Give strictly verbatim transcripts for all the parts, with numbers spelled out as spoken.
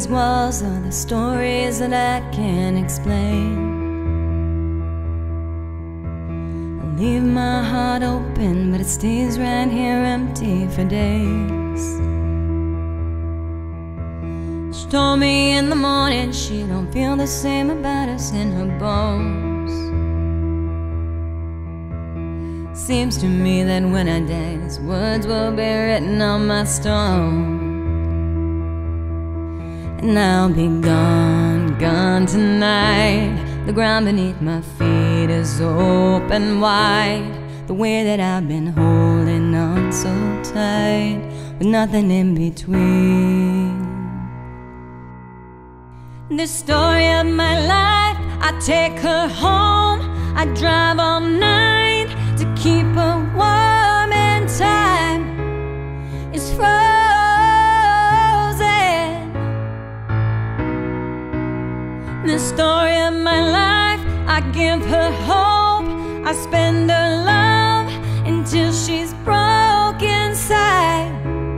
these walls are the stories that I can't explain. I leave my heart open, but it stays right here empty for days. She told me in the morning she don't feel the same about us in her bones. Seems to me that when I die, these words will be written on my stone. And I'll be gone, gone tonight. The ground beneath my feet is open wide. The way that I've been holding on so tight, with nothing in between. The story of my life, I take her home. I drive all night to keep her warm, and time is frozen. The story of my life, I give her hope. I spend her love until she's broke inside.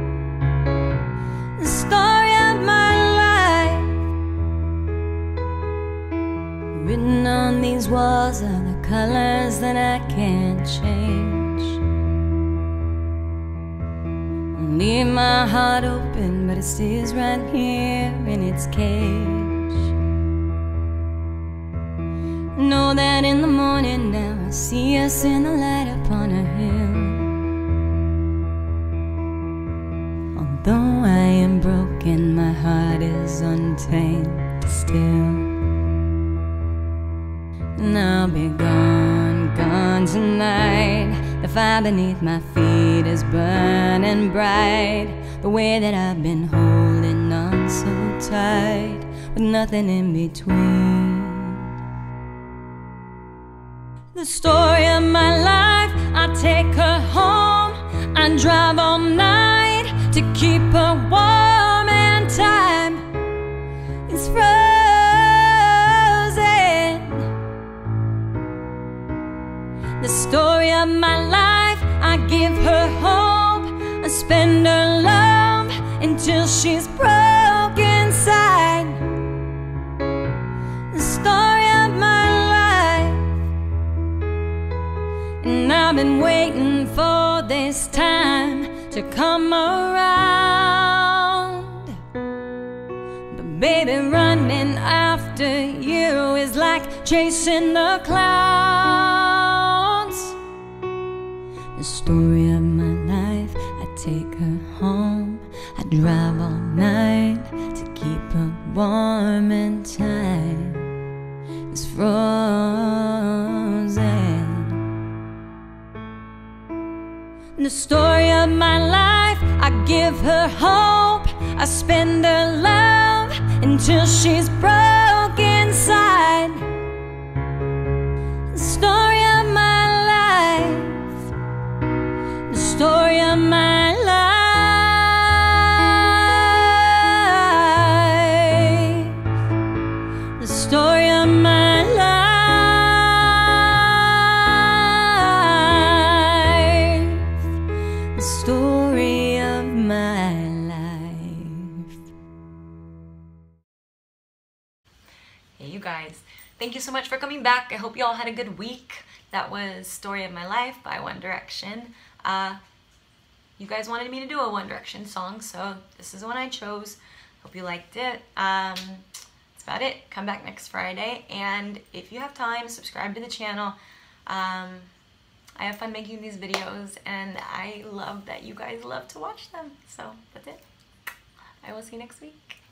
The story of my life, written on these walls are the colors that I can't change. I leave my heart open, but it stays right here in its cage. Know that in the morning now I see us in the light upon a hill. Although I am broken, my heart is untamed still. And I'll be gone, gone tonight. The fire beneath my feet is burning bright. The way that I've been holding on so tight, with nothing in between. The story of my life, I take her home. I drive all night to keep her warm, and time is frozen. The story of my life, I give her hope. I spend her love until she's broke inside. The story of my life, and I've been waiting for this time to come around. But baby, running after you is like chasing the clouds. The story of my life, I take her home. I drive all night to keep her warm, and time is frozen. The story of my life, I give her hope. I spend her love until she's broke inside. The story of my life, the story of my life, the story of my life. Story of my life. Hey you guys, thank you so much for coming back. I hope you all had a good week. That was Story of My Life by One Direction. Uh, you guys wanted me to do a One Direction song, so this is the one I chose. Hope you liked it. Um, that's about it. Come back next Friday, and if you have time, subscribe to the channel. Um, I have fun making these videos, and I love that you guys love to watch them. So that's it. I will see you next week.